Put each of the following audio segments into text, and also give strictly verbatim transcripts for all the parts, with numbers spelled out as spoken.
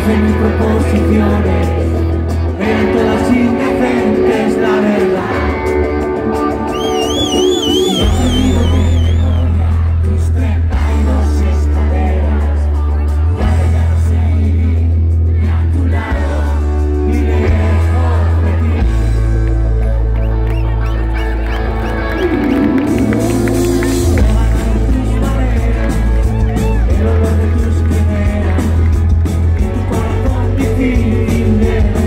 que mis proposiciones eran todas indecentes, la verdad. Y no te digo que memoria tus treinta y dos escaleras, y ahora ya no sé vivir ni a tu lado ni lejos de ti. Me ganaron tus maneras, el olor de tus quimeras, tu corazón difícil de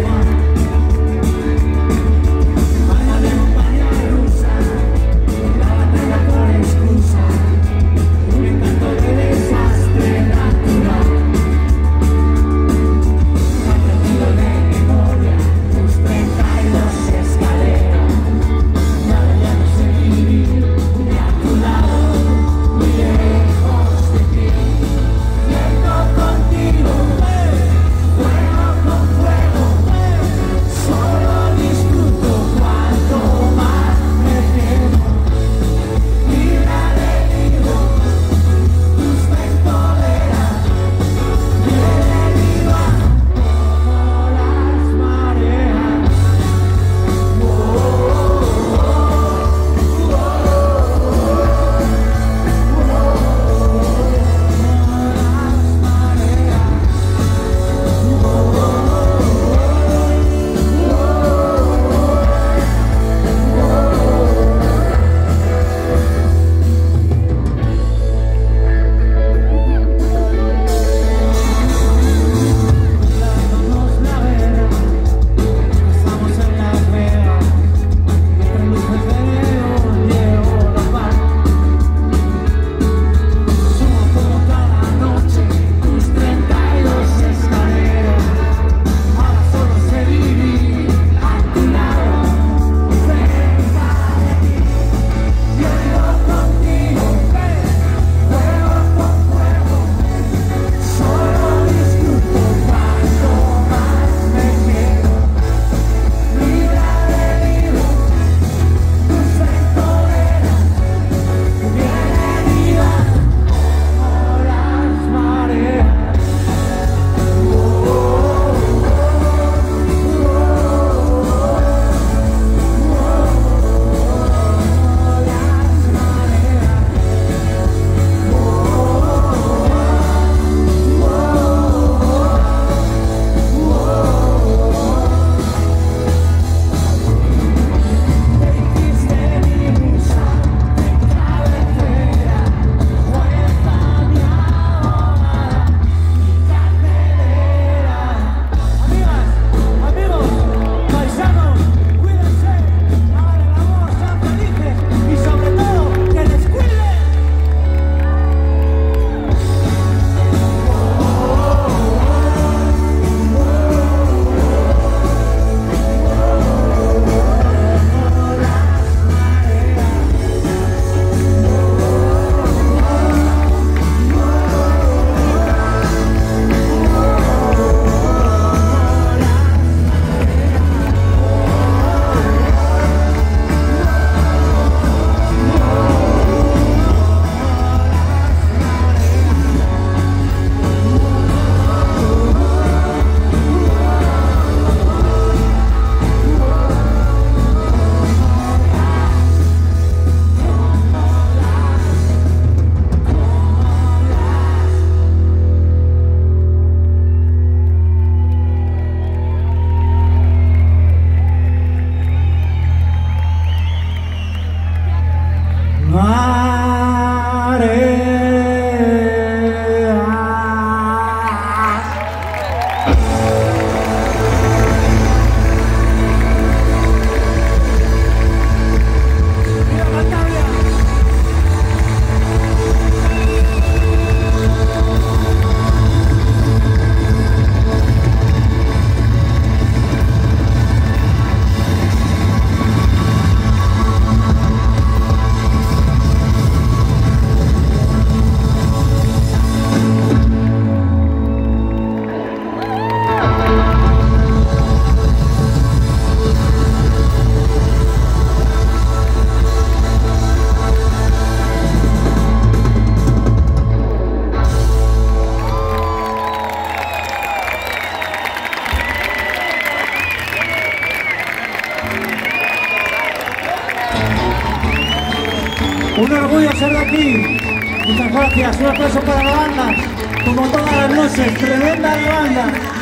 Un orgullo ser de aquí. Muchas gracias. Un aplauso para la banda. Como todas las noches, tremenda banda.